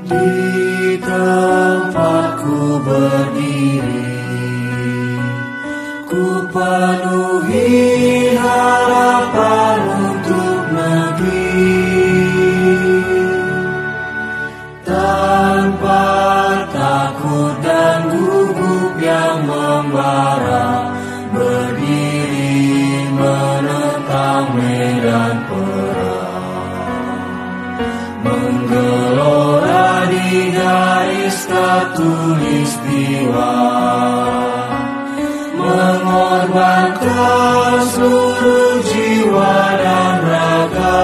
Di tempatku berdiri, ku penuhi harapan untuk negeri, tanpa takut dan gugup yang membara, berdiri menentang medan perang, menggelora di garis khatulistiwa, mengorbankan seluruh jiwa dan raga,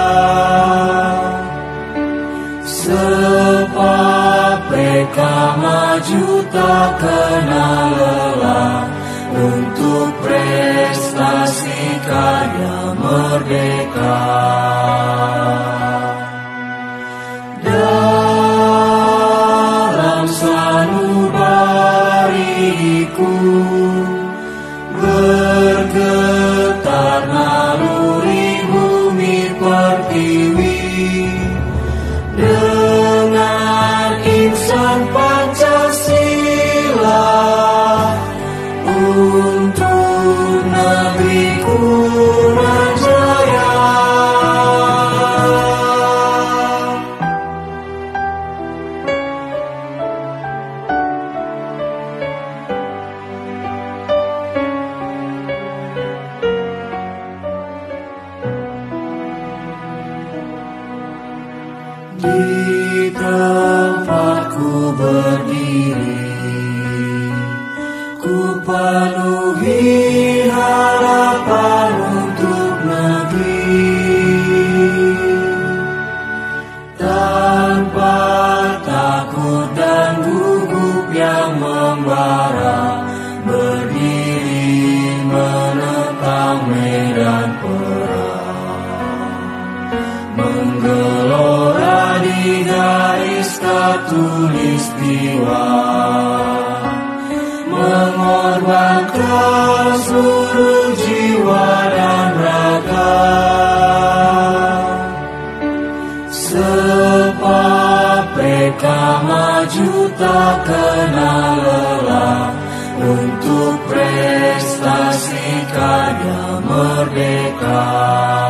sepapeka maju tak kenal lelah, untuk prestasi karya merdeka. Dalam sanubariku bergetar naluri bumi pertiwi, dengan insan Pancasila, untuk negeriku berjaya. Di tempatku berdiri, ku penuhi harapan untuk negeri, tanpa takut dan gugup yang membara, berdiri menentang medan perang, menggelora di garis khatulistiwa, mengorbankan seluruh jiwa dan raga, sepapeka maju tak kenal lelah, untuk prestasi karya merdeka.